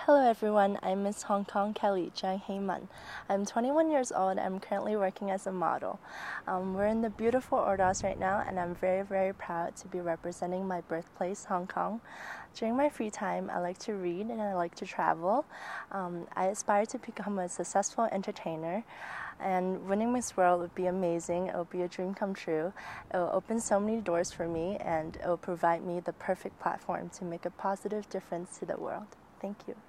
Hello everyone, I'm Miss Hong Kong Kelly Jiang Heyman. I'm 21 years old and I'm currently working as a model. We're in the beautiful Ordos right now and I'm very proud to be representing my birthplace, Hong Kong. During my free time, I like to read and I like to travel. I aspire to become a successful entertainer, and winning Miss World would be amazing. It will be a dream come true. It will open so many doors for me and it will provide me the perfect platform to make a positive difference to the world. Thank you.